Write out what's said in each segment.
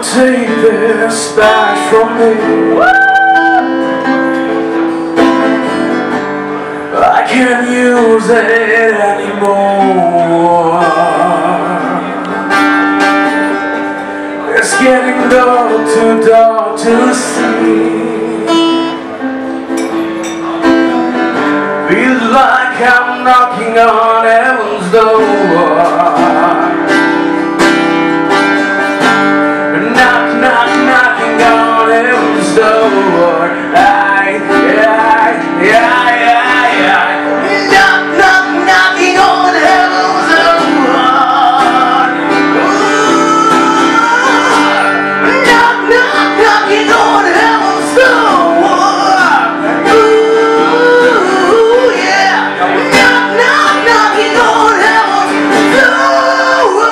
take this back from me. I can't use it anymore. It's getting too dark to see. Feels like I'm knocking on heaven's door. Knocking on heaven's door. Knocking on heaven's door. Knocking on heaven's door. Ooh, yeah. Knocking on heaven's door.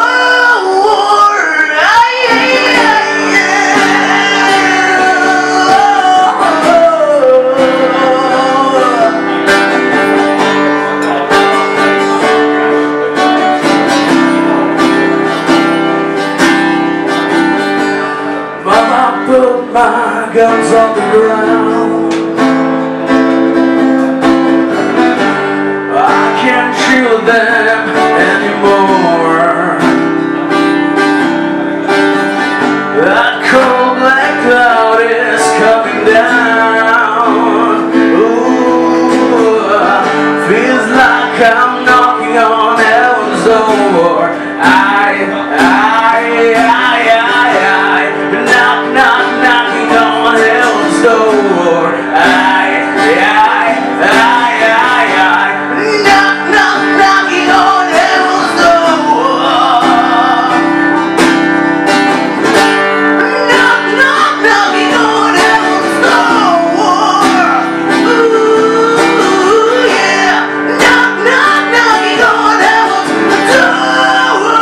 Mama put my guns on the ground. I can't shield them anymore. That cold black cloud is coming down. Ooh, feels like I'm knocking on heaven's door. Knocking on heaven's door. Knocking on heaven's door. Knocking on heaven's door. Ooh, yeah. Knocking on heaven's door.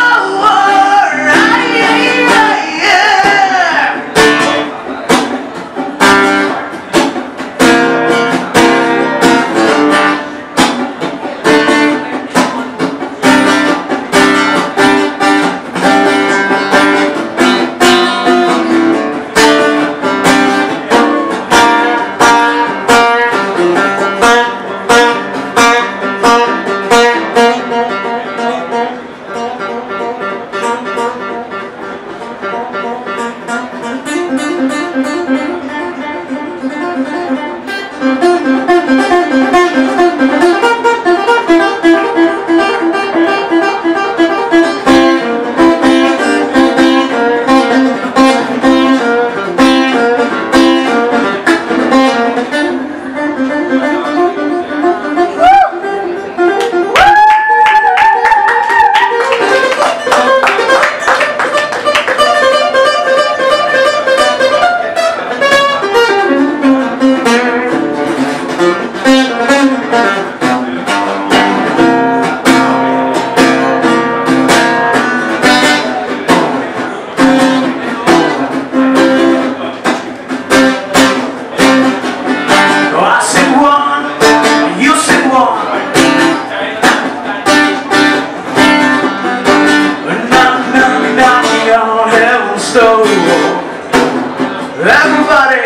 Everybody,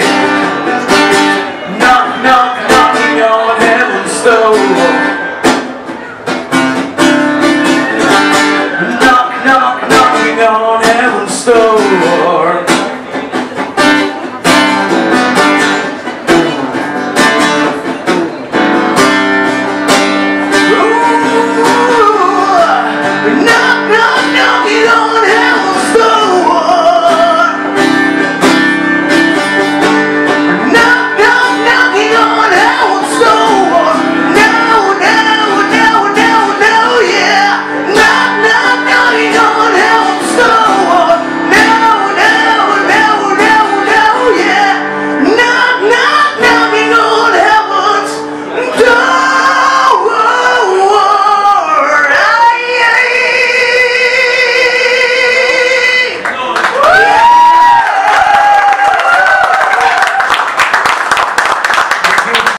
knocking on heaven's door. Knocking on